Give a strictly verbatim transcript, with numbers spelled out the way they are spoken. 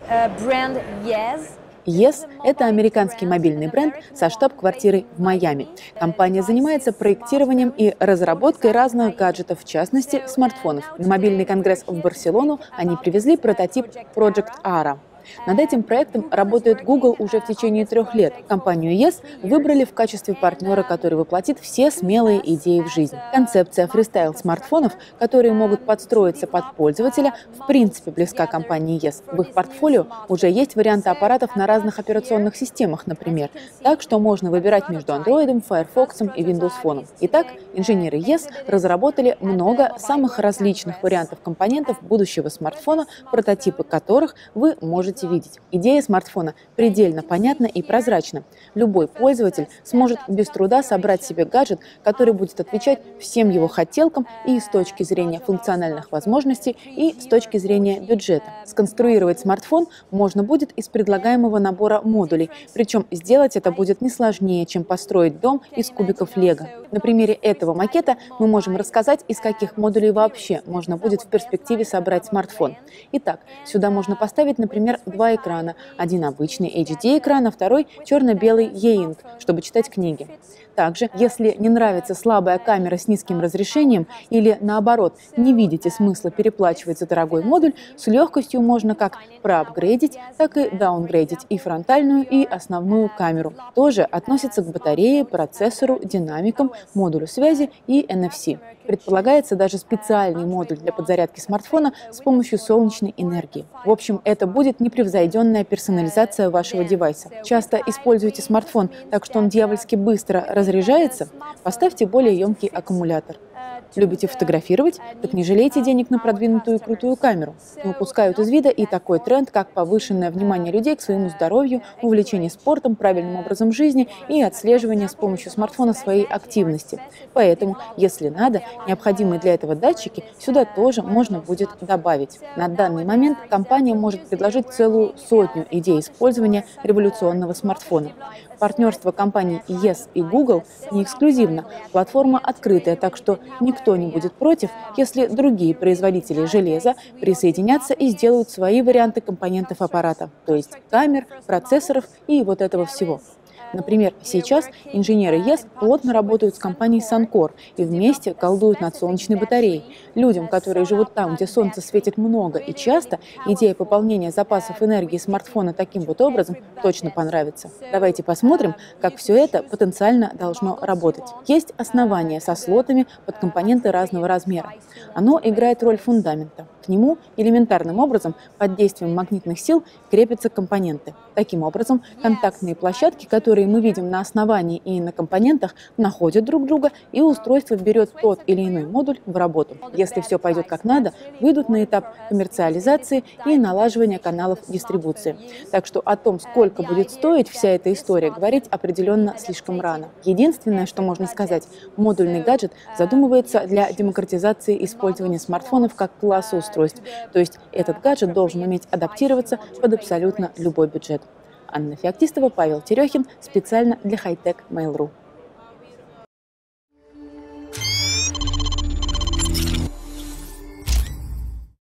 uh, brand Yes. Yes – это американский мобильный бренд со штаб-квартирой в Майами. Компания занимается проектированием и разработкой разных гаджетов, в частности, смартфонов. На мобильный конгресс в Барселону они привезли прототип Project Ara. Над этим проектом работает Google уже в течение трех лет. Компанию Yes выбрали в качестве партнера, который воплотит все смелые идеи в жизнь. Концепция фристайл-смартфонов, которые могут подстроиться под пользователя, в принципе близка компании Yes. В их портфолио уже есть варианты аппаратов на разных операционных системах, например. Так что можно выбирать между Android, Firefox и Windows Phone. Итак, инженеры Yes разработали много самых различных вариантов компонентов будущего смартфона, прототипы которых вы можете видеть. Идея смартфона предельно понятна и прозрачна. Любой пользователь сможет без труда собрать себе гаджет, который будет отвечать всем его хотелкам и с точки зрения функциональных возможностей, и с точки зрения бюджета. Сконструировать смартфон можно будет из предлагаемого набора модулей, причем сделать это будет не сложнее, чем построить дом из кубиков Лего. На примере этого макета мы можем рассказать, из каких модулей вообще можно будет в перспективе собрать смартфон. Итак, сюда можно поставить, например, два экрана. Один обычный эйч ди-экран, а второй черно-белый E-Ink, чтобы читать книги. Также, если не нравится слабая камера с низким разрешением или, наоборот, не видите смысла переплачивать за дорогой модуль, с легкостью можно как проапгрейдить, так и даунгрейдить и фронтальную, и основную камеру. Тоже относится к батарее, процессору, динамикам, модулю связи и эн эф си. Предполагается даже специальный модуль для подзарядки смартфона с помощью солнечной энергии. В общем, это будет непревзойденная персонализация вашего девайса. Часто используйте смартфон так, что он дьявольски быстро разряжается? Поставьте более емкий аккумулятор. Любите фотографировать? Так не жалейте денег на продвинутую и крутую камеру. Не упускают из вида и такой тренд, как повышенное внимание людей к своему здоровью, увлечение спортом, правильным образом жизни и отслеживание с помощью смартфона своей активности. Поэтому, если надо, необходимые для этого датчики сюда тоже можно будет добавить. На данный момент компания может предложить целую сотню идей использования революционного смартфона. Партнерство компаний Yes и Google не эксклюзивно. Платформа открытая, так что никто не будет против, если другие производители железа присоединятся и сделают свои варианты компонентов аппарата, то есть камер, процессоров и вот этого всего. Например, сейчас инженеры Yes плотно работают с компанией Suncor и вместе колдуют над солнечной батареей. Людям, которые живут там, где солнце светит много и часто, идея пополнения запасов энергии смартфона таким вот образом точно понравится. Давайте посмотрим, как все это потенциально должно работать. Есть основание со слотами под компоненты разного размера. Оно играет роль фундамента. К нему элементарным образом под действием магнитных сил крепятся компоненты. Таким образом, контактные площадки, которые мы видим на основании и на компонентах, находят друг друга, и устройство берет тот или иной модуль в работу. Если все пойдет как надо, выйдут на этап коммерциализации и налаживания каналов дистрибуции. Так что о том, сколько будет стоить вся эта история, говорить определенно слишком рано. Единственное, что можно сказать, модульный гаджет задумывается для демократизации использования смартфонов как класса устройств. То есть этот гаджет должен уметь адаптироваться под абсолютно любой бюджет. Анна Феоктистова, Павел Терехин. Специально для Хай-Тек Mail точка ру.